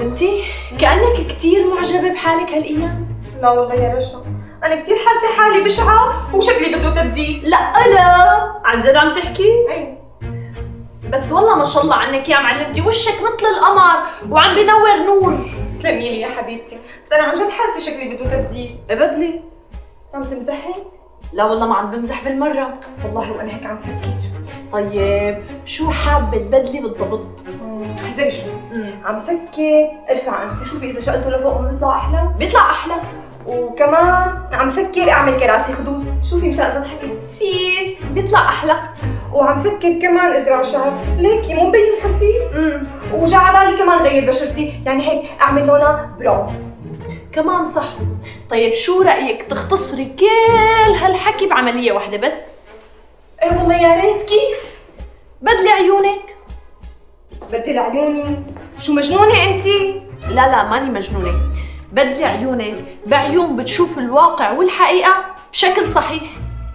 معلمتي كأنك كتير معجبة بحالك هالأيام. لا والله يا رشا، أنا كتير حاسة حالي بشعة وشكلي بده تبديل. لا عن جد عم تحكي؟ أي بس والله ما شاء الله عنك يا معلمتي، وشك مثل القمر وعم بنور نور. تسلمي لي يا حبيبتي، بس أنا عن جد حاسة شكلي بده تبديل. ابدلي. عم تمزحي؟ لا والله ما عم بمزح بالمرة. والله وأنا هيك عم فكر. طيب شو حابة تبدلي بالضبط؟ احذري شو؟ عم فكر ارفع أنفي، شوفي إذا شقلته لفوق بيطلع أحلى. بيطلع أحلى. وكمان عم فكر أعمل كراسي خدود، شوفي مشان إذا ضحكت تشيز بيطلع أحلى. وعم فكر كمان ازرع شعر ليكي مو مبين خفيف. وجا على بالي كمان غير بشرتي، يعني هيك اعمل لونها برونز. كمان صح. طيب شو رأيك تختصري كل هالحكي بعملية واحدة بس؟ ايه والله يا ريت. كيف؟ بدلي عيونك. بدل عيوني؟ شو مجنونة انتي؟ لا ماني مجنونة. بدلي عيونك بعيون بتشوف الواقع والحقيقة بشكل صحيح.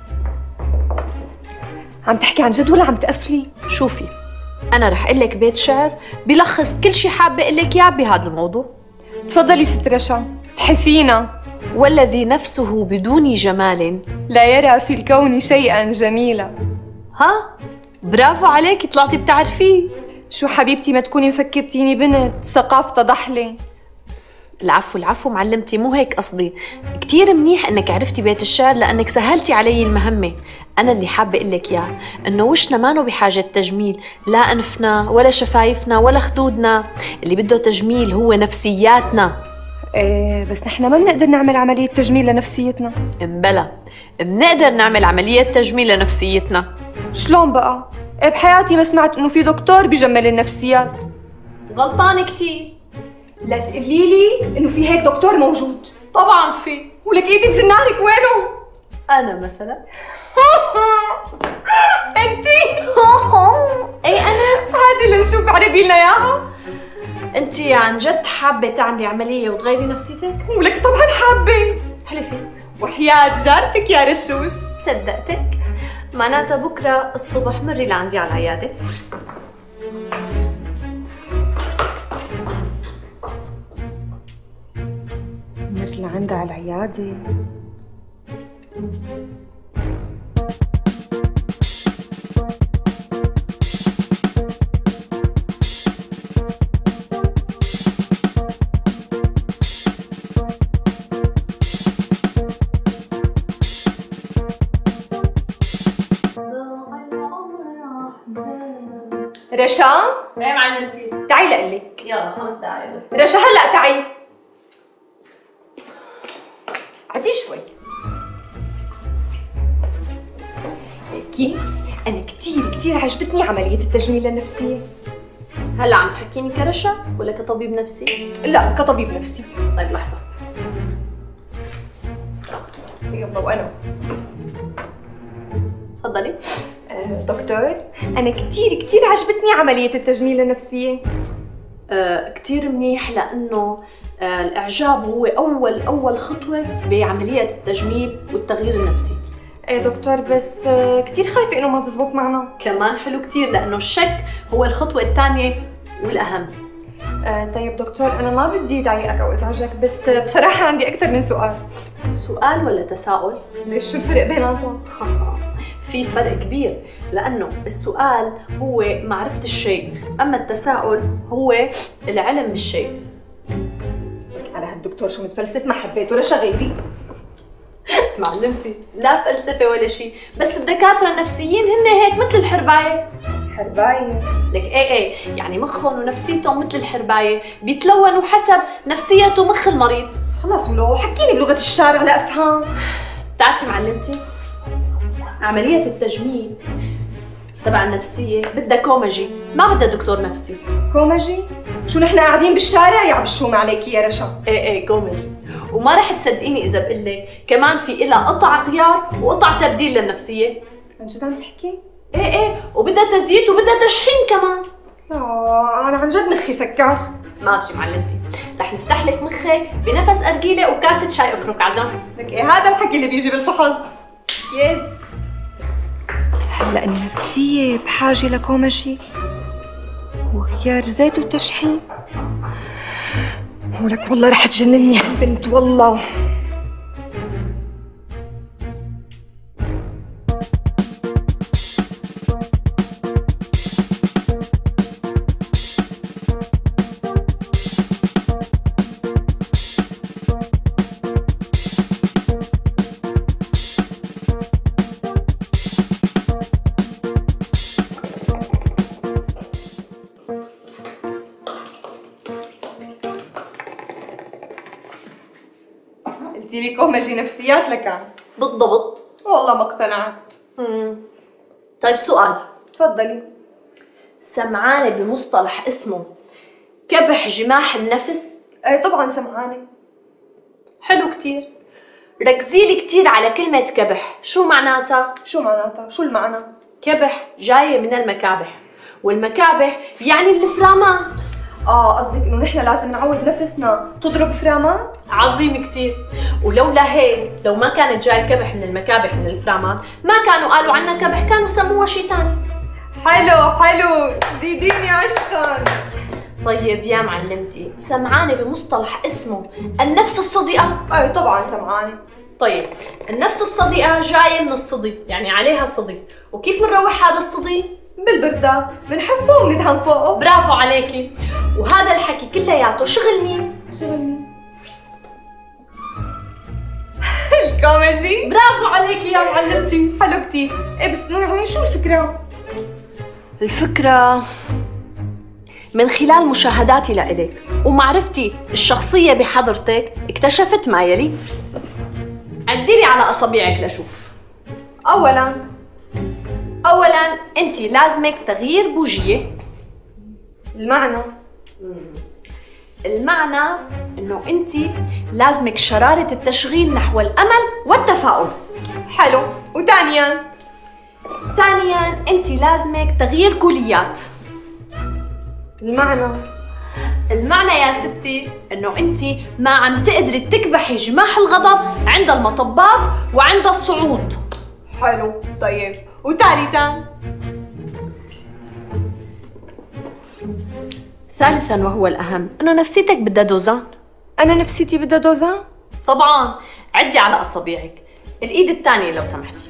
عم تحكي عن جد ولا عم تقفلي؟ شوفي أنا رح أقول لك بيت شعر بيلخص كل شي حابة أقول لك إياه بهذا الموضوع. تفضلي ست رشا، تحفينا. والذي نفسه بدون جمال لا يرى في الكون شيئا جميلا. ها؟ برافو عليكي، طلعتي بتعرفيه. شو حبيبتي ما تكوني مفكرتيني بنت ثقافتها ضحلة. العفو معلمتي، مو هيك قصدي. كتير منيح انك عرفتي بيت الشعر لانك سهلتي علي المهمة. انا اللي حابة اقول لك اياه انه وشنا مانو بحاجة تجميل، لا انفنا ولا شفايفنا ولا خدودنا، اللي بده تجميل هو نفسياتنا. ايه بس نحن ما بنقدر نعمل عملية تجميل لنفسيتنا. بلا بنقدر نعمل عملية تجميل لنفسيتنا. شلون بقى؟ إيه بحياتي ما سمعت انه في دكتور بيجمل النفسيات. غلطانة كتير. لا تقولي لي انه في هيك دكتور موجود. طبعا في. ولك ايدي بسنانك وينه؟ انا مثلا. انتي؟ اي انا. هذه اللي نشوف عربي لنا اياها. انتي عن جد حابة تعملي عملية وتغيري نفسيتك؟ ولك طبعا حابة. حلفي. وحياة جارتك يا رشوش. صدقتك. معناتها بكرة الصبح مري لعندي على العيادة. مر لعندها على العيادة. رشا؟ ايه معلمتي؟ تعي لقلك. يلا 5 دقايق بس. رشا هلا تعي. عدي شوي. كيف؟ أنا كتير عجبتني عملية التجميل النفسية. هلا عم تحكيني كرشا ولا كطبيب نفسي؟ لا كطبيب نفسي. طيب لحظة. يلا وأنا. تفضلي. دكتور، أنا كتير عجبتني عملية التجميل النفسية. كتير منيح لأنه الإعجاب هو أول خطوة بعملية التجميل والتغيير النفسي. ايه دكتور، بس كتير خايفة إنه ما تزبط معنا. كمان حلو كتير لأنه الشك هو الخطوة الثانية والأهم. طيب دكتور، أنا ما بدي ضايقك أو إزعجك، بس بصراحة عندي أكثر من سؤال. سؤال ولا تساؤل؟ ليش شو الفرق بيناتهم؟ في فرق كبير، لأنه السؤال هو معرفة الشيء، أما التساؤل هو العلم بالشيء. على هالدكتور شو متفلسف، ما حبيته رشا غيري. معلمتي لا فلسفة ولا شيء، بس الدكاترة النفسيين هن هيك مثل الحرباية. حرباية؟ لك ايه يعني مخهم ونفسيتهم مثل الحرباية، بيتلونوا حسب نفسيته مخ المريض. خلص ولو حكيني بلغة الشارع لأفهم. بتعرفي معلمتي عملية التجميل تبع النفسية بدها كومجي، ما بدها دكتور نفسي. كومجي؟ شو نحن قاعدين بالشارع يا بالشوم عليكي يا رشا؟ ايه كومجي، وما رح تصدقيني إذا بقلك كمان في إلها قطع غيار وقطع تبديل للنفسية. عن جد عم تحكي؟ ايه وبدها تزييت وبدها تشحين كمان. لا أنا عن جد مخي سكر. ماشي معلمتي، رح نفتح لك مخك بنفس أرجيلة وكاسة شاي أكرك على جنب. لك إيه هذا الحكي اللي بيجي بالفحص. يس. هلا النفسية بحاجة لكومجي وغيار زيت وتشحين. ولك والله رح تجنني هالبنت والله. قلتي لي كوميدي نفسيات لكان. بالضبط. والله ما اقتنعت. طيب سؤال. تفضلي. سمعانة بمصطلح اسمه كبح جماح النفس؟ ايه طبعا سمعانة. حلو كتير. ركزي لي كتير على كلمة كبح، شو معناتها؟ شو معناتها؟ شو المعنى؟ كبح جاية من المكابح، والمكابح يعني الفرامات. قصدك انه نحن لازم نعود نفسنا تضرب فرامات؟ عظيم كتير. ولولا هيك، لو ما كانت جاي كبح من المكابح من الفرامات، ما كانوا قالوا عنها كبح، كانوا سموها شي تاني. حلو زيديني عشقا. طيب يا معلمتي، سمعانة بمصطلح اسمه النفس الصديقة؟ ايه طبعا سمعانة. طيب النفس الصديقة جاية من الصدي، يعني عليها صدي، وكيف بنروح هذا الصدي؟ بالبردات، بنحفه وبندهن فوقه. برافو عليكي. وهذا الحكي كلياته شغل مين؟ شغل مين؟ الكوميدي. برافو عليكي يا معلمتي. حلو كتير. ايه بس يعني شو الفكرة؟ الفكرة من خلال مشاهداتي لإلك ومعرفتي الشخصية بحضرتك اكتشفت ما يلي. عديلي على أصابعك لشوف. أولاً أنت لازمك تغيير بوجية. المعنى إنه أنت لازمك شرارة التشغيل نحو الأمل والتفاؤل. حلو. وثانياً أنت لازمك تغيير كليات. المعنى يا ستي إنه أنت ما عم تقدري تكبحي جماح الغضب عند المطبات وعند الصعود. حلو. طيب وثالثاً وهو الأهم، إنه نفسيتك بدها دوزان. أنا نفسيتي بدها دوزان؟ طبعاً. عدي على أصابعك. الإيد الثانية لو سمحتي.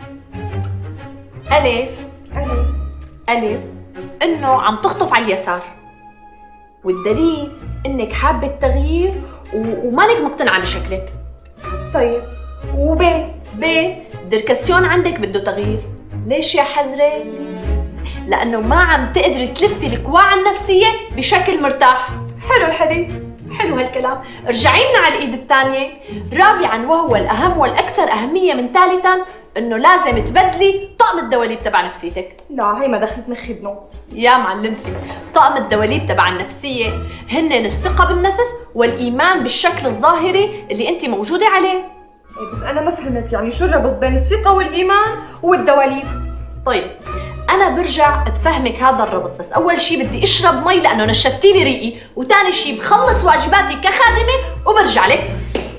ألف إنه عم تخطف على اليسار، والدليل إنك حابة التغيير ومانك مقتنعة بشكلك. طيب ب دركسيون عندك بده تغيير. ليش يا حزرة؟ لأنه ما عم تقدري تلفي الكواع النفسية بشكل مرتاح. حلو الحديث. حلو هالكلام. ارجعي لنا على الإيد الثانية. رابعاً وهو الأهم والأكثر أهمية من ثالثاً، إنه لازم تبدلي طقم الدواليب تبع نفسيتك. لا هي ما دخلت مخي بنو. يا معلمتي، طقم الدواليب تبع النفسية هن الثقة بالنفس والإيمان بالشكل الظاهري اللي أنت موجودة عليه. بس أنا ما فهمت يعني شو الربط بين الثقة والإيمان والدواليب؟ طيب أنا برجع بفهمك هذا الربط، بس أول شي بدي أشرب مي لأنه نشفتي لي ريقي، وتاني شي بخلص واجباتي كخادمة وبرجع لك.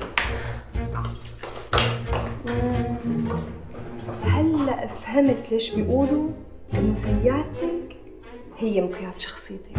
هلا فهمت ليش بيقولوا إنه سيارتك هي مقياس شخصيتك.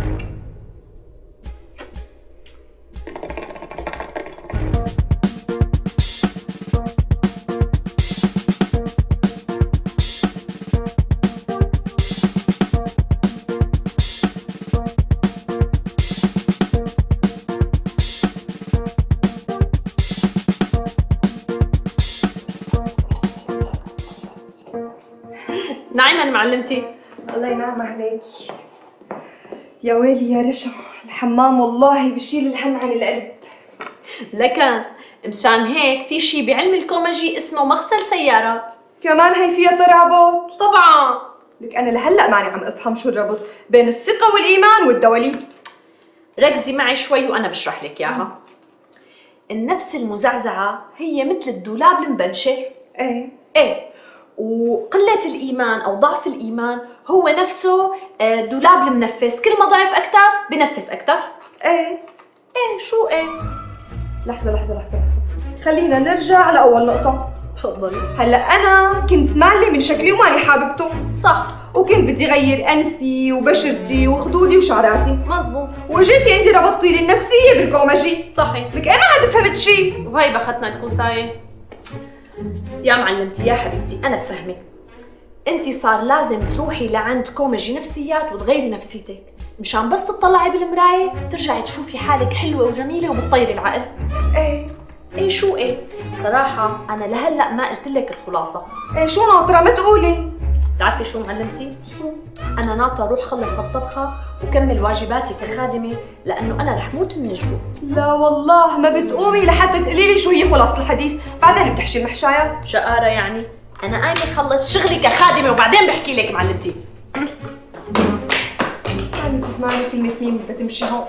نعيما معلمتي. الله ينعم عليكي. يا ويلي يا رشا، الحمام والله بشيل الهم عن القلب. لكن مشان هيك في شي بعلم الكوماجي اسمه مغسل سيارات. كمان هي فيها ترابط؟ طبعا. لك أنا لهلا ماني عم أفهم شو الربط بين الثقة والإيمان والدواليب. ركزي معي شوي وأنا بشرح لك إياها. النفس المزعزعة هي مثل الدولاب المبنشر. إيه. وقلة الإيمان أو ضعف الإيمان هو نفسه دولاب المنفس، كل ما ضعف أكثر بنفس أكثر. إيه شو إيه؟ لحظة خلينا نرجع لأول نقطة. تفضلي. هلا انا كنت مالي من شكلي وماني حاببته. صح. وكنت بدي غير انفي وبشرتي وخدودي وشعراتي. مزبوط. وجيتي انت ربطتي لي النفسيه بالكومجي. صحيح. لك انا ما عاد فهمت شيء. وهي بختنا الكوسايه. يا معلمتي يا حبيبتي انا بفهمك. انت صار لازم تروحي لعند كومجي نفسيات وتغيري نفسيتك مشان بس تطلعي بالمرايه ترجعي تشوفي حالك حلوه وجميله وبتطيري العقل. ايه شو ايه؟ بصراحه انا لهلا ما قلت لك الخلاصه. ايه شو ناطره ما تقولي؟ بتعرفي شو معلمتي؟ شو؟ انا ناطره اروح خلص هالطبخه وكمل واجباتي كخادمه لانه انا رح موت من الجوع. لا والله ما بتقومي لحتى تقولي لي شو هي خلاص الحديث، بعدين بتحشي المحشايات. شقاره يعني؟ انا قايمه اخلص شغلي كخادمه وبعدين بحكي لك معلمتي. يعني كنت معي كلمه مين بدها تمشي هون.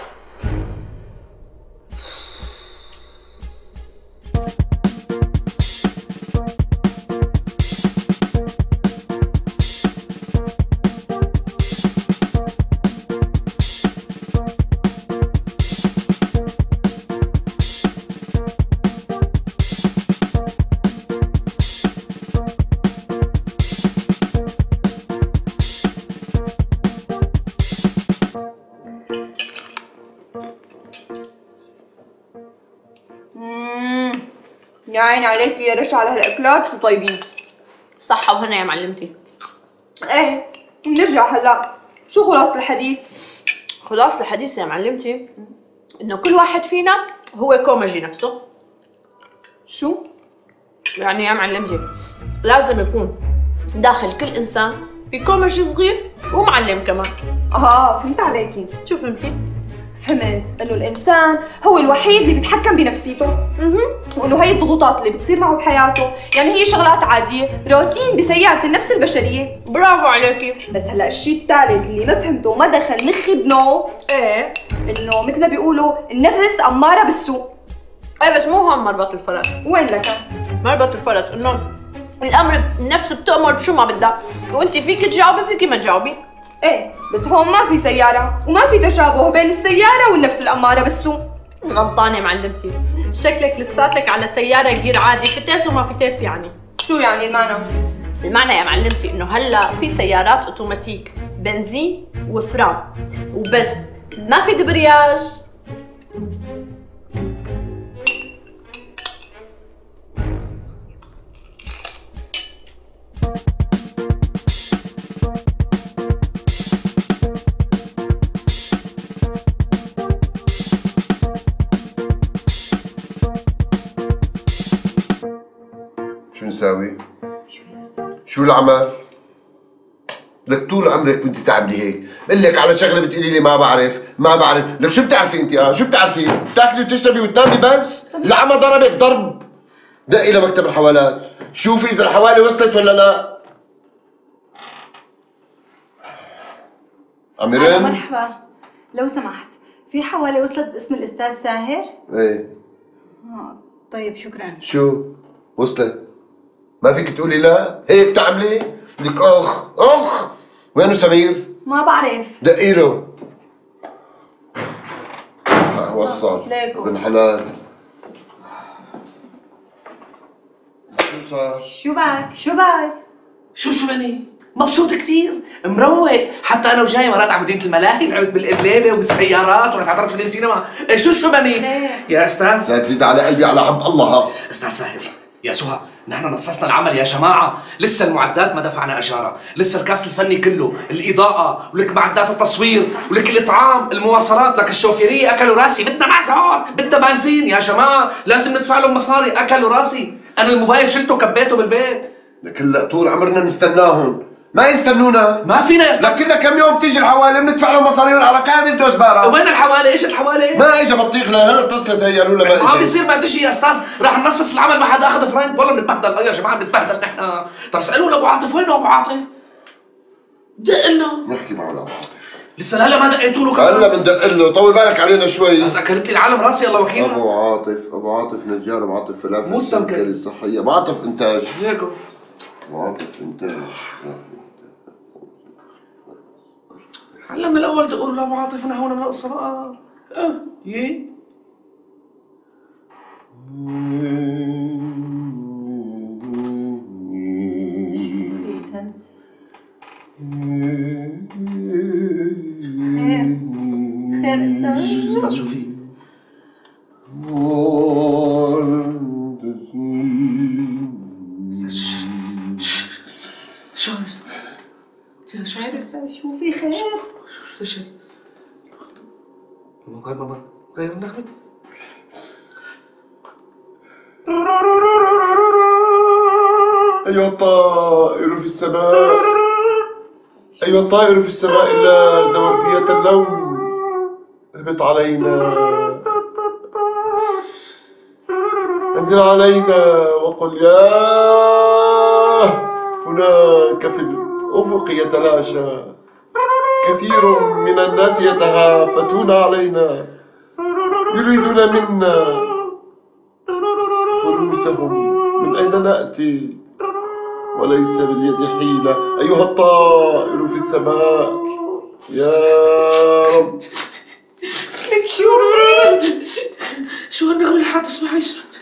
يا عيني عليكي يا رشا على هالاكلات شو طيبين. صحة وهنا يا معلمتي. ايه بنرجع هلا، شو خلاص الحديث؟ خلاص الحديث يا معلمتي انه كل واحد فينا هو كومجي نفسه. شو؟ يعني يا معلمتي لازم يكون داخل كل انسان في كومجي صغير ومعلم كمان. فهمت عليكي. شو فهمتي؟ فهمت انه الانسان هو الوحيد اللي بيتحكم بنفسيته. وانه هي الضغوطات اللي بتصير معه بحياته يعني هي شغلات عاديه روتين بسياره النفس البشريه. برافو عليكي. بس هلا الشيء الثالث اللي ما فهمته وما دخل مخي بنو ايه؟ انه مثل ما بيقولوا النفس اماره بالسوء. ايه بس مو هون مربط الفرس. وين لك؟ مربط الفرس انه الامر النفس بتأمر بشو ما بدها وانت فيك تجاوبي فيك ما تجاوبي. ايه بس هون ما في سياره وما في تشابه بين السياره والنفس الاماره بالسوء. غلطانه معلمتي، شكلك لساتك على سياره جير عادي فتيس وما فتيس. يعني شو يعني المعنى؟ المعنى يا معلمتي انه هلا في سيارات اوتوماتيك بنزين وفران وبس ما في دبرياج. شو نساوي؟ شو العمل؟ لك طول عمرك كنت تعملي هيك، بقول لك على شغله بتقولي لي ما بعرف، لك شو بتعرفي انت؟ شو بتعرفي؟ بتاكلي وتشربي وتنامي بس؟ العمى ضربك ضرب. دقي لمكتب الحوالات، شوفي اذا الحواله وصلت ولا لا. عميرين؟ مرحبا، لو سمحت في حوالي وصلت باسم الاستاذ ساهر؟ ايه. طيب شكرا. شو؟ وصلت؟ ما فيك تقولي لا؟ هيك تعملي؟ لك اخ وينه سمير؟ ما بعرف. دقي له. وصل بن حلال. شو صار؟ شو بك؟ شو بني؟ مبسوط كثير، مروق، حتى انا وجاي مرات على مدينة الملاهي لعبت بالقليبة وبالسيارات ورحت حضرت فيلم سينما. شو بني؟ يا استاذ لا تزيد على قلبي على حب الله. استاذ ساهر يا سهى، نحن نصصنا العمل يا جماعة، لسه المعدات ما دفعنا اجارة، لسه الكاست الفني كله، الإضاءة، ولك معدات التصوير، ولك الإطعام، المواصلات، لك الشوفيرية أكلوا راسي، بدنا معزون، بدنا بنزين يا جماعة، لازم ندفع لهم مصاري، أكلوا راسي، أنا الموبايل شلته كبيته بالبيت. لك هلا طول عمرنا نستناهم، ما يستنونا. ما فينا يا استاذ. لك كلنا كم يوم بتيجي الحوالي بندفع لهم مصاريهم على كامل دوزبارة. وين الحوالي؟ ايش الحوالي؟ ما اجى بطيخ لها، هلا اتصلت هي قالوا لها ما بيصير ما تجي يا استاذ، رح ننصص العمل ما حدا اخذ فرنك، والله بنتبهدل يا جماعه بنتبهدل نحن. طب اسالوا ابو عاطف، وين ابو عاطف؟ دق له. نحكي معه لابو عاطف. لسه هلا ما دقيتوا له كمان؟ هلا بندق له، طول بالك علينا شوي. بس اكلت لي العالم راسي الله وكيلها. ابو عاطف نجار، ابو عاطف فلافل مو السمكة الصحيه، ابو عاطف انتاج. هيك ابو عاطف انتاج. هلا من الاول تقول لابو عاطف نهونا من القصه بقى. يي خير استاذ؟ استاذ شو في؟ شو خير استاذ شو في خير؟ شو ماما غير النغمة. أيها الطائر في السماء، أيها الطائر في السماء إلا زوردية اللون، اهبط علينا، انزل علينا وقل يا هناك في الأفق يتلاشى كثير من الناس يتهافتون علينا يريدون منا فلوسهم، من أين نأتي وليس باليد حيلة. أيها الطائر في السماء يا رب. لك شو في؟ شو هالنغمة اللي حاطة اسمعي؟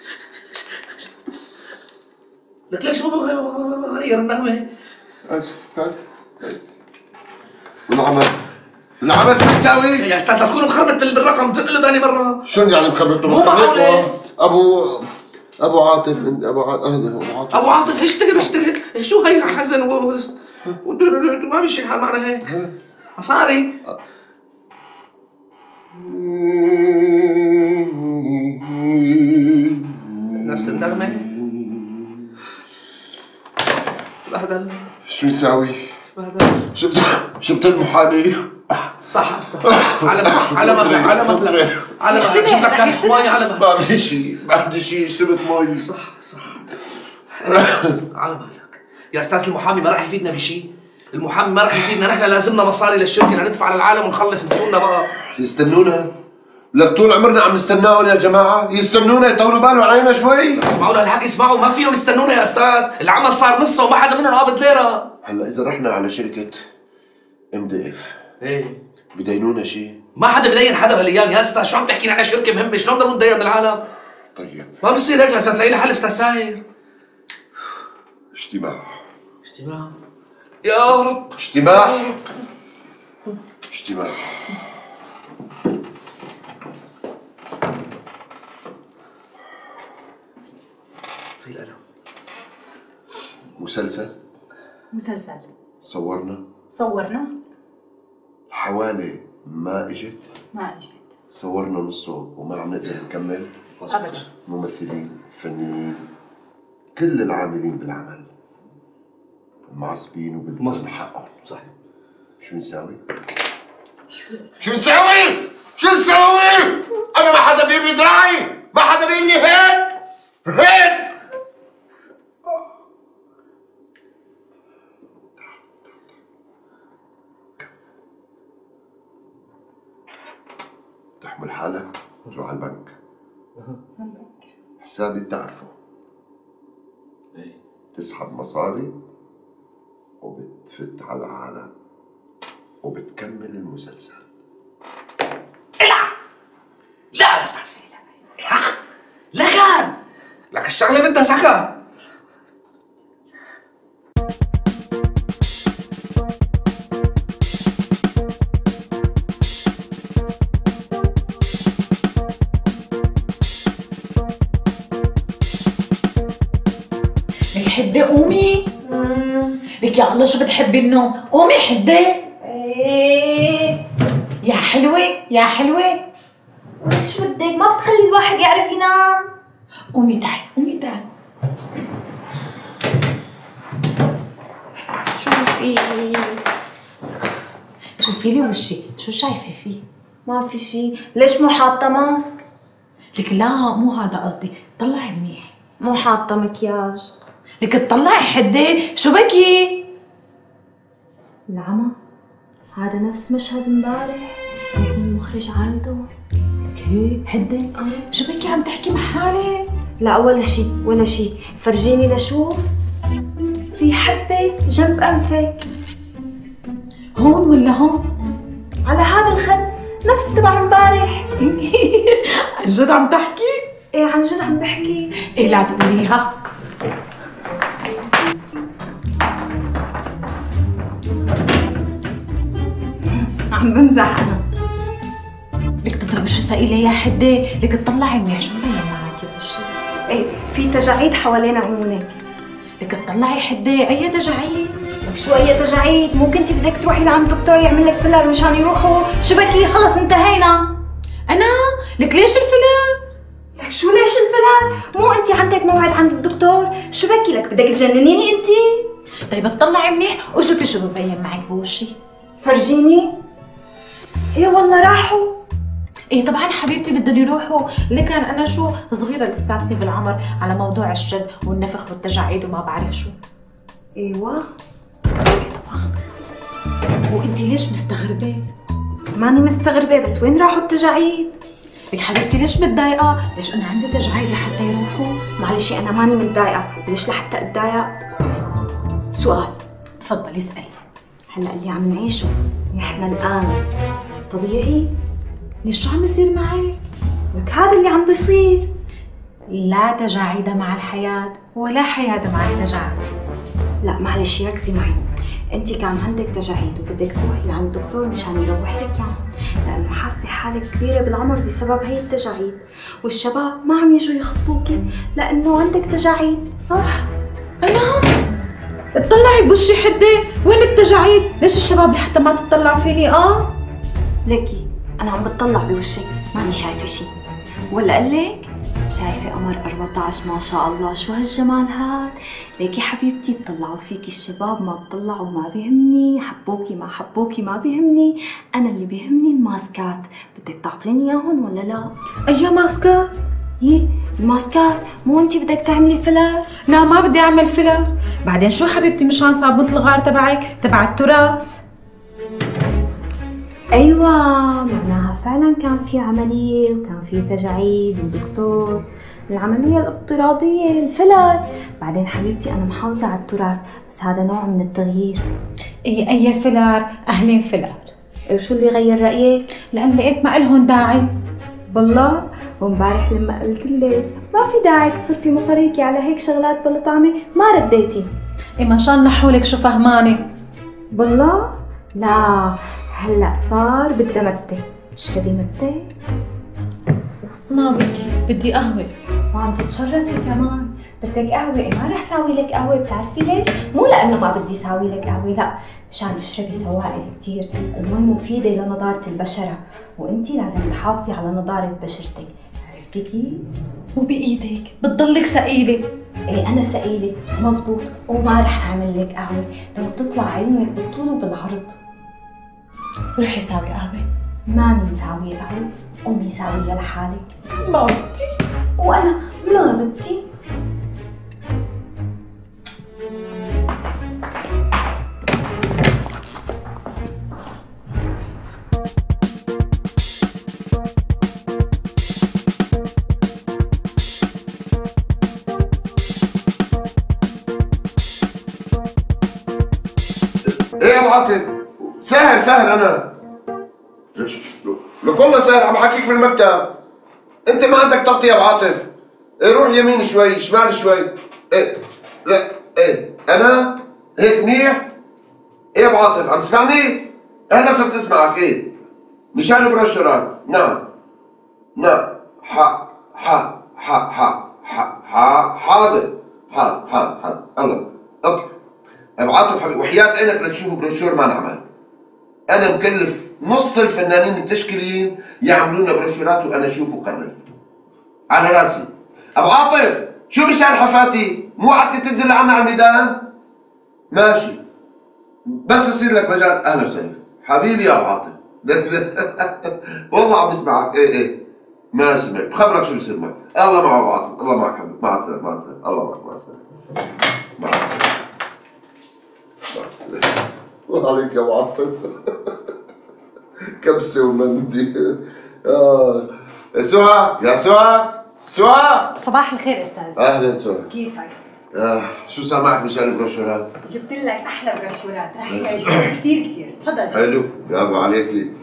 لك ليش ما غير النغمة؟ آسف هات والعمل شو بتساوي؟ يا استاذ تكون مخربط بالرقم دق له ثاني مرة. شلون يعني مخربط؟ مو معقولة. ابو عاطف ابو عاطف اشتغل شو هي حزن ما بيمشي الحال معنا هيك مصاري. نفس النغمة بهدل. شو يساوي؟ بهدل. شفت المحامي؟ صح استاذ على مهلك جيب لك كاسة مي على مهلك. ما بدي شيء شربت مي. صح على مهلك يا استاذ. المحامي ما راح يفيدنا بشيء. المحامي ما راح يفيدنا. نحن لازمنا مصاري للشركة لندفع للعالم ونخلص. انتونا بقى يستنونا؟ لك طول عمرنا عم نستناهم يا جماعة. يستنونا يطولوا بالهم علينا شوي. اسمعوا لهالحكي اسمعوا. ما فيهم يستنونا يا استاذ. العمل صار نصه وما حدا منهم قابض ليرة. هلا إذا رحنا على شركة MDF ايه بدينونا شيء؟ ما حدا بدين حدا بهالايام يا استاذ. شو عم تحكي؟ نحن شركة مهمة شلون بدنا ندين من العالم؟ طيب ما بصير هيك. لازم تلاقي لها حل استاذ ساهر. اجتماع يا رب. اجتماع طيب انا مسلسل صورنا حوالي ما اجت. ما اجت. صورنا نصه وما عم نقدر نكمل. ابدا. ممثلين، فنيين، كل العاملين بالعمل معصبين وبدهم حقهم. صحيح. شو نساوي؟ أنا ما حدا بيقول لي دراعي، ما حدا بيقول لي هيك. تحمل حالك تروح على البنك. حسابي بتعرفه. تسحب مصاري وبتفت على العالم وبتكمل المسلسل. لا يا استاذ لا كان لك الشغله بدها سكه. لك حدة قومي. لك يا الله شو بتحبي النوم؟ قومي حدة. يا حلوة شو بدك؟ ما بتخلي الواحد يعرف ينام. قومي تعي. شوفي لي وشي. شو شايفة فيه؟ ما في شي. ليش مو حاطة ماسك؟ لك لا مو هذا قصدي. طلعي منيح. مو حاطة مكياج. لك تطلعي حدة. شو بكي؟ العمى هذا نفس مشهد امبارح. يكون المخرج عايده. لك هي حدة. شو بكي عم تحكي مع حالك؟ لا ولا شي. فرجيني لشوف. في حبة جنب أنفك. هون ولا هون؟ على هذا الخد نفس تبع امبارح. عن جد عم تحكي؟ ايه عن جد عم بحكي. ايه لا تقوليها. عم بمزح انا. لك تضربي شو سائله يا حده، لك تطلعي منيح شو مبين معك يا بوشي. ايه في تجاعيد حوالين عيونك. لك تطلعي حده، اي تجاعيد؟ لك شو اي تجاعيد؟ مو كنتي بدك تروحي لعند دكتور يعمل لك فيلر مشان يروحوا؟ شبكي خلص انتهينا. انا؟ لك ليش الفيلر؟ لك شو ليش الفيلر؟ مو انت عندك موعد عند الدكتور؟ شو بكي لك بدك تجننيني انت؟ طيب اطلعي منيح وشوفي شو ببين معك بوشي. فرجيني. ايه والله راحوا. ايه طبعا حبيبتي بدهم يروحوا، لكن انا شو صغيره لساتني بالعمر على موضوع الشد والنفخ والتجاعيد وما بعرف شو. ايوه طبعا. وانتي ليش مستغربه؟ ماني مستغربه، بس وين راحوا التجاعيد؟ يا حبيبتي ليش متضايقه؟ ليش انا عندي تجاعيد لحتى يروحوا؟ معلش انا ماني متضايقه، ليش لحتى اتضايق؟ سؤال. تفضلي اسالي. هلا اللي عم نعيشه نحن الان طبيعي؟ ليش شو عم يصير معي؟ لك هذا اللي عم بيصير. لا تجاعيد مع الحياة ولا حياة مع التجاعيد. لا معلش ركزي معي، انت كان عندك تجاعيد وبدك تروحي لعند الدكتور مشان يروح لك اياهم، لانه حاسه حالك كبيره بالعمر بسبب هي التجاعيد، والشباب ما عم يجوا يخطبوكي لانه عندك تجاعيد، صح؟ انا؟ اطلعي بوشي حده، وين التجاعيد؟ ليش الشباب لحتى ما تطلع فيني؟ ليكي انا عم بتطلع بوشك ماني شايفه شيء، ولا اقول لك شايفه قمر 14 ما شاء الله، شو هالجمال هاد. ليكي حبيبتي تطلعوا فيكي الشباب، ما تطلعوا ما بيهمني، حبوكي ما حبوكي ما بيهمني، انا اللي بيهمني الماسكات. بدك تعطيني اياهم ولا لا؟ اي ماسكات؟ يي الماسكات، مو انت بدك تعملي فيلر؟ لا ما بدي اعمل فيلر. بعدين شو حبيبتي مشان صابونة الغار تبعك تبع التراث؟ ايوه معناها فعلا كان في عمليه وكان في تجاعيد ودكتور، العمليه الافتراضيه الفيلر. بعدين حبيبتي انا محافظه على التراث، بس هذا نوع من التغيير. اي فيلر، اهلين فيلر. وشو اللي غير رايك؟ لان لقيت ما إلهم داعي. بالله وامبارح لما قلت لك ما في داعي تصرفي مصاريكي على هيك شغلات بلا طعمه ما رديتي. ايه ما شان نحولك شو فهماني. بالله لا هلا صار بدها متة. تشربي متة؟ ما بدي قهوة. وعم تتشرطي كمان بدك قهوة؟ ما رح ساوي لك قهوة، بتعرفي ليش؟ مو لأنه ما بدي ساوي لك قهوة، لا مشان تشربي سوائل كتير، المي مفيدة لنضارة البشرة، وانتي لازم تحافظي على نضارة بشرتك، عرفتي كيف؟ وبإيدك بتضلك ثقيلة. ايه أنا ثقيلة مزبوط، وما رح أعمل لك قهوة لو بتطلع عيونك بالطول وبالعرض. روحي ساوي قهوة. ماني مساوية قهوة، قومي ساويها لحالك. ما بدي. وأنا ما بدي. ايه يا ابو عاطف؟ سهل انا. لك والله سهل، عم بحكيك بالمكتب. انت ما عندك طاقة يا ابو عاطف. إيه روح يمين شوي شمال شوي. ايه لا ايه انا هيك منيح. ايه يا ابو عاطف عم تسمعني؟ هلا صرت اسمعك. ايه مشان البروشورات. نعم حاضر الله اوكي. ابو عاطف حبيبي وحياة عينك لتشوفوا بروشور ما نعمل. انا مكلف نص الفنانين التشكيليين يعملوا لنا بروشورات وانا اشوف وقرر. على راسي. ابو عاطف شو مشان حفاتي؟ مو وعدتني تنزل لعنا على الميدان؟ ماشي. بس يصير لك مجال اهلا وسهلا. حبيبي يا ابو عاطف. والله عم بسمعك. ايه ماشي بخبرك شو بصير معك. الله معك ابو عاطف، الله معك حبيبي. مع السلامة الله معك. مع السلامة. الله عليك يا ابو عاطف. كبسه ومندي. سهى يا سهى. صباح الخير استاذ. اهلا سهى. كيفك؟ شو سامعك مشان البروشورات؟ جبت لك احلى بروشورات رح يعجبك كثير. تفضل جيب. حلو برافو عليك لي.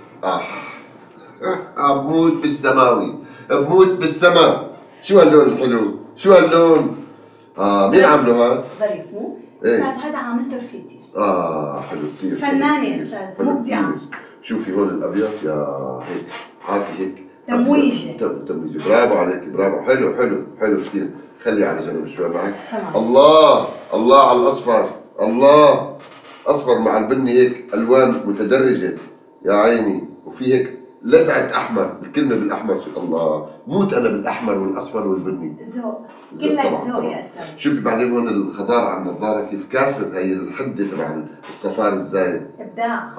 بموت بالسماوي، بموت بالسما. شو هاللون الحلو؟ شو هاللون؟ مين عامله هاد؟ ظريف مو؟ إيه؟ استاذ هذا عاملته رفيقتي. حلو كثير. فنانة استاذ مبدعة. شوفي هون الابيض يا هيك، عاطي هيك تمويجه. تمويجه، برافو عليك، برافو، حلو حلو حلو كثير. خلي على جنب شوي معك. تمام. الله الله على الاصفر، الله اصفر مع البني هيك الوان متدرجه يا عيني، وفي هيك لدعه احمر، الكلمه بالاحمر الله، موت انا بالاحمر والاصفر والبني. ذوق، كلك ذوق يا استاذ. شوفي بعدين هون الخضار على النظاره كيف كاسر هي الحده تبع الصفار الزايد. ابداع.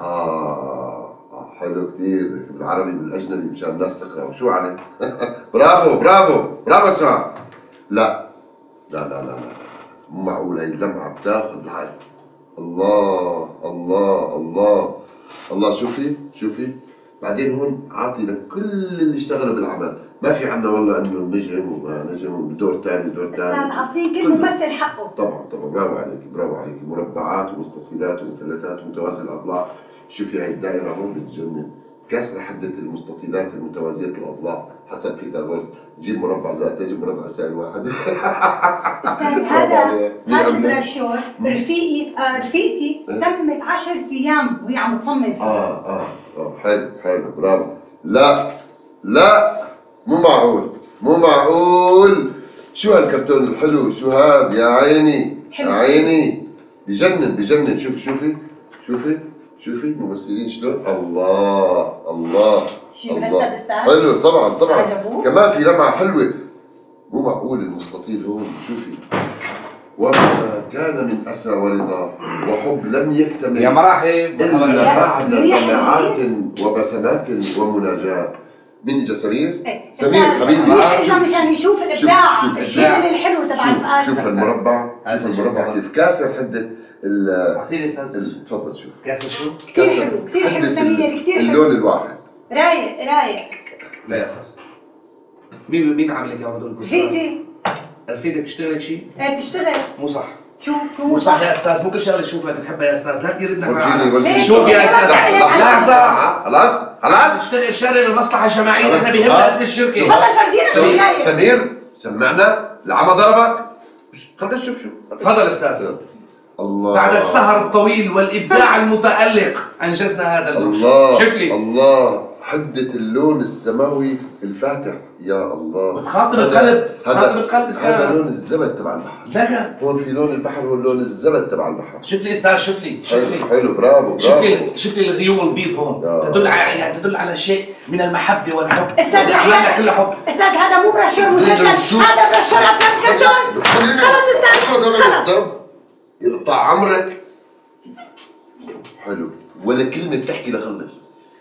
حلو كثير بالعربي بالاجنبي مشان الناس تقرا. شو عليك؟ برافو برافو برافو سعد. لا لا لا لا لا مو معقول، هي اللمعه بتاخذ العقل. الله الله الله الله. شوفي شوفي بعدين هون عاطي لكل اللي اشتغلوا بالعمل، ما في عنا والله انه نجم وما نجم ودور ثاني دور ثاني. استاذ اعطيه كل ممثل حقه. طبعا طبعا، برافو عليك برافو عليك. مربعات ومستطيلات ومثلثات ومتوازي الاضلاع. شوفي هاي الدائره هون بتجنن، كاسره حده المستطيلات المتوازيه الاضلاع حسب فيثاغورس. جيب مربع زائد تجيب مربع يساوي واحد. استاذ هذا البراشور رفيقتي تمت 10 ايام وهي عم تصمم فيه. حلو حلو برافو. لا لا مو معقول مو معقول. شو هالكرتون الحلو، شو هاد يا عيني يا عيني، بجنن بجنن. شوفي شوفي شوفي شوفي الممثلين شلون. الله الله شي مرتب استاذ. حلو طبعا طبعا. عجبوه؟ كمان في لمعه حلوه. مو معقول المستطيل هون. شوفي وما كان من اسى ورضا وحب لم يكتمل يا مراحب الا بعد طلعات وبسمات ومناجاه. مين اجا؟ سمير؟ ايه سمير حبيبي اجا مشان يشوف الابداع، الشيء الحلو تبع الفقار. شوف المربع، شوف المربع كيف كاسر حده اعطيني استاذ. تفضل شوف كاسر شو؟ كثير حلو كثير حلو سمير، كثير حلو. اللون الواحد رايق رايق. لا يا استاذ، مين عامل لك اياهم هدول؟ رفيقتي. رفيقتك بتشتغل شيء؟ ايه بتشتغل. مو صح. شو مو صح يا استاذ، مو كل شغله تشوفها تحبها يا استاذ، لا تدير ابنك ورجيني شوف يا استاذ. لحظه خلاص خلاص. تشتغل شغله للمصلحه الجماعيه، احنا بيهمنا اسم الشركه. تفضل فرجينا شو جاي. سمير سمعنا العمى ضربك. خلينا نشوف شو. تفضل استاذ. الله بعد السهر الطويل والابداع المتالق انجزنا هذا اللوش. الله شوف لي الله، حدة اللون السماوي الفاتح يا الله. بتخاطب القلب، بتخاطب القلب استاذ. هذا لون الزبد تبع البحر. لا هون في لون البحر، هون لون الزبد تبع البحر. شوف لي استاذ، شوف لي حلو برافو برافو. شوف لي الغيوم البيض هون تدل على شيء من المحبه والحب. استاذ احنا كلها حب. استاذ هذا مو براشور مسلسل، هذا براشور افلام كرتون. خلص استاذ خلص. يقطع عمرك. حلو ولا كلمة بتحكي لخلص.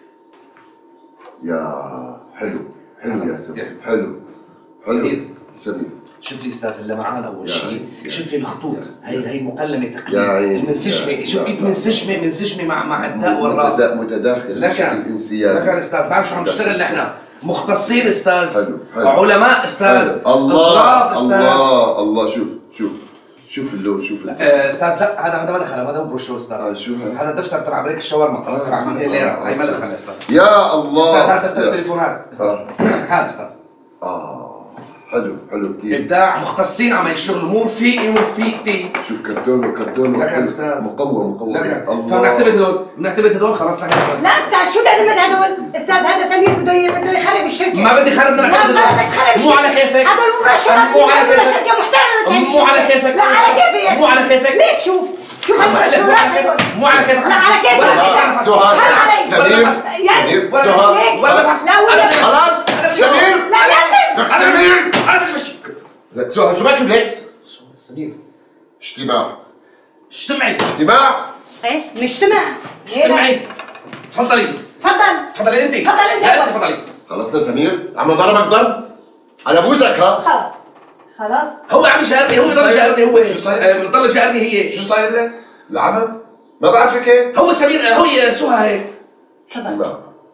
يا حلو حلو يا سمير، حلو حلو سمير. شوف لي استاذ اللمعان اول شيء، شوف لي الخطوط، هي مقلمه يا تقليد عيني. منسجمه، شوف كيف منسجمه مع الداء والراء. متداخل لكن بشكل انسيابي. لكن استاذ بعرف شو عم نشتغل نحن، مختصين استاذ، حلو حلو. علماء استاذ، الله اصراف استاذ. الله الله. شوف اللون، شوف استاذ لا هذا ما دخل، هذا مو بروشور استاذ. شو هذا دفتر تبع بريك الشاورما تبع 200 ليره، هي ما دخل يا استاذ. يا الله. استاذ هذا دفتر التليفونات. هذا استاذ. حلو حلو كثير. ابداع، مختصين عم يشتغلوا، مو رفيقي ورفيقتي. شوف كرتون لكن استاذ مقوم لكن فبنعتمد هدول خلاص نحن. لا استاذ شو نعتمد هدول؟ استاذ هذا سمير بده يخرب الشركه. ما بدي خرب، بدنا نعتمد هدول. مو على كيفك. هدول مو براشورات، مو على كيفك. شركه محترمه. مو على كيفك. لا على كيفي. مو على كيفك. ليك شوف مو على كيفك. لا على كيفك. سهاد سمير سهاد خلاص سمير. لك سمير انا بدي امشي. لك سهاد شو باكل ليك؟ سمير اجتماع اجتمعي. ايه نجتمع. تفضلي تفضل انت. لا تفضلي. خلصنا سمير؟ عم ضربك ضرب على بوزك. ها خلاص هو عم يشهرني، هو بضل يشهرني، هو شو صاير؟ بضل يشهرني. هي شو صاير لك؟ العمى؟ ما بعرفك هيك؟ هو سمير، هو سهى هيك. تفضل.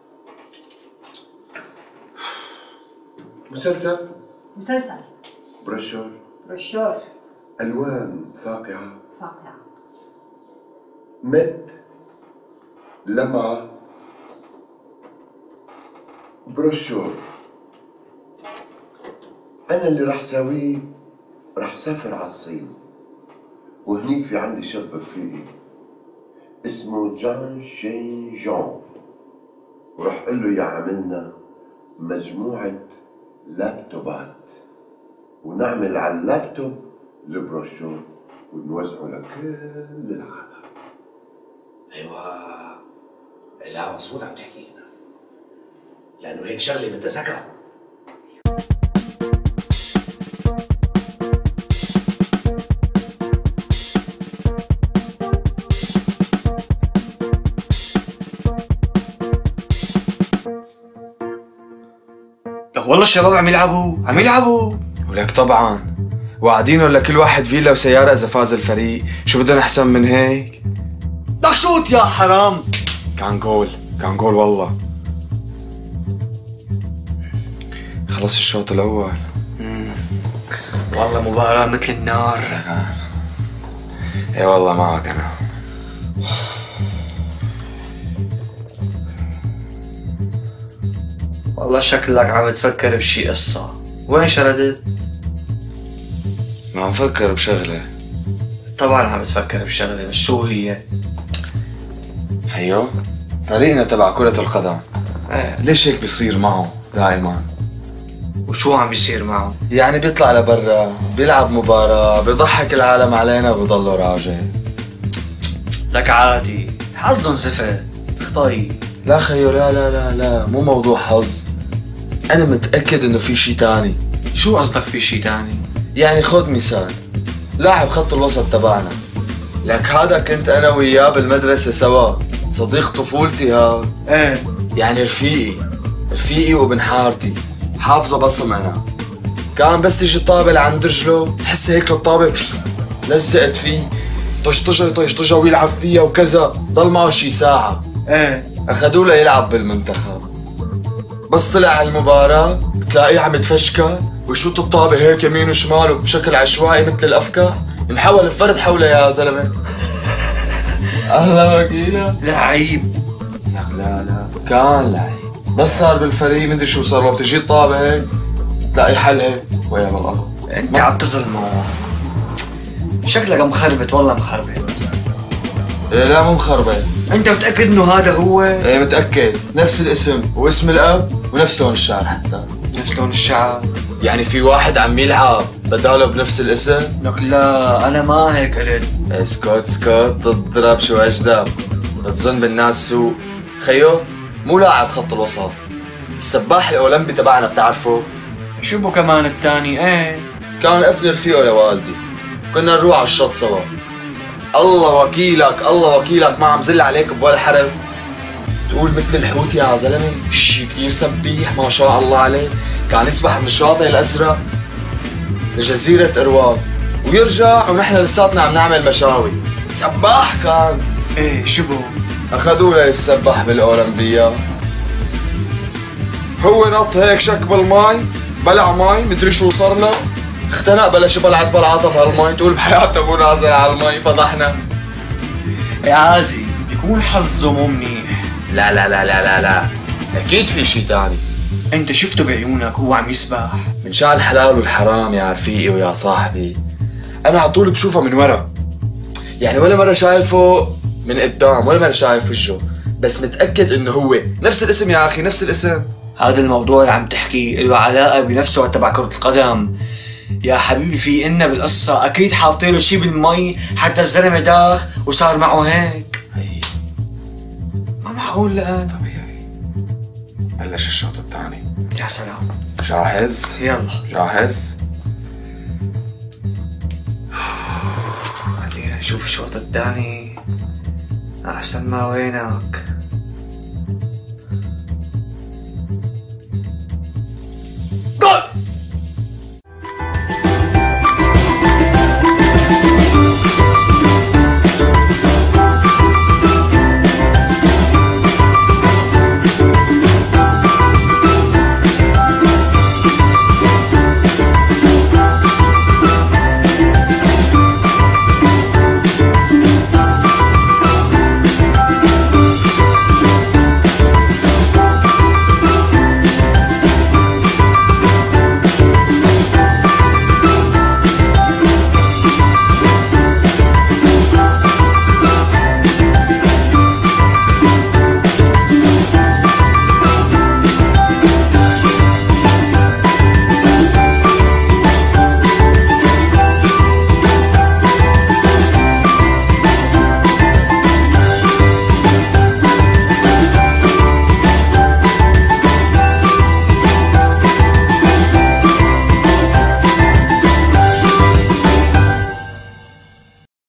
مسلسل براشور ألوان فاقعة، فاقعة، مد، لمعة، بروشور. أنا اللي رح ساويه رح سافر على الصين، وهنيك في عندي شاب رفيقي اسمه جان شين جون. وروح قل له يعملنا مجموعة لابتوبات ونعمل على اللابتوب البروشور ونوزعه لكل العالم. ايوه، لا مظبوط عم تحكي، لانه هيك شغله بدها ذكاء. والله الشباب عم يلعبوا ولك طبعا واعدينهم لكل واحد فيلا وسيارة إذا فاز الفريق. شو بدنا أحسن من هيك؟ بدك شوت يا حرام. كان جول والله. خلص الشوط الأول. والله مباراة مثل النار. اي والله معك أنا. والله شكلك عم تفكر بشي قصة. وين شردت؟ ما عم فكر بشغلة. طبعا عم تفكر بشغلة، بس شو هي؟ خيو فريقنا تبع كرة القدم ليش هيك بيصير معه دائما؟ وشو عم بيصير معه؟ يعني بيطلع لبرا بيلعب مباراة بيضحك العالم علينا وبيضله راجع. لك عادي، حظهم زفت، اخطري. لا خيو لا مو موضوع حظ. أنا متأكد إنه في شي تاني. شو قصدك في شي تاني؟ يعني خذ مثال، لاعب خط الوسط تبعنا، لك هذا كنت أنا وياه بالمدرسة سوا، صديق طفولتي هذا. ايه يعني رفيقي وابن حارتي، حافظه بصم أنا. كان بس تيجي الطابة لعند رجله تحس هيك الطابة لزقت فيه، طشطشة ويلعب فيها وكذا، ضل معه شي ساعة. ايه أخذوه ليلعب بالمنتخب، بس طلع على المباراة بتلاقيه عم يتفشكل ويشوط الطابة هيك يمين وشمال وبشكل عشوائي مثل الأفكار، انحول الفرد حوله يا زلمة. الله وكيله. لعيب. لا كان لعيب، بس صار بالفريق مدري شو صار له، بتجي الطابة هيك تلاقي حل هيك ويا بالله. انت عم تظلمه، شكلك مخربط. والله مخربط. إيه لا مو مخربط. انت متأكد انه هذا هو؟ ايه متأكد، نفس الاسم واسم الاب ونفس لون الشعر حتى. نفس لون الشعر؟ يعني في واحد عم يلعب بداله بنفس الاسم؟ لك لا انا ما هيك قلت. اسكت تضرب شو اجدب، بتظن بالناس سوء. خيو مو لاعب خط الوسط، السباح الاولمبي تبعنا بتعرفه؟ شو بو كمان الثاني؟ ايه كان ابن رفيقه لوالدي، كنا نروح على الشط سوا. الله وكيلك ما عم زل عليك بولا حرف. تقول مثل الحوت يا زلمه، شي كثير سبيح ما شاء الله عليه. كان يسبح من الشاطئ الازرق لجزيره ارواد ويرجع ونحن لساتنا عم نعمل مشاوي. سباح كان. ايه شو بو؟ اخذوه ليسبح بالاولمبياد. هو نط هيك شك بالماي، بلع ماي مدري شو صار له، اختنق بلش بلعته بهالماي. تقول بحياته مو نازل على الماي. فضحنا. عادي يكون حظه مو منيح. لا اكيد في شي تاني. انت شفته بعيونك هو عم يسبح؟ من شان الحلال والحرام يا رفيقي ويا صاحبي، انا على طول بشوفه من ورا، يعني ولا مره شايفه من قدام ولا مره شايف وجهه، بس متاكد انه هو نفس الاسم يا اخي، نفس الاسم. هذا الموضوع اللي عم تحكيه له علاقه بنفسه تبع كرة القدم يا حبيبي. في إنا بالقصة أكيد حاطينه شي بالمي حتى الزلمة داخ وصار معه هيك. ما معقول. لا طبيعي. بلش الشوط الثاني. يا سلام. جاهز؟ يلا جاهز؟ خلينا نشوف الشوط الثاني. أحسن ما وينك.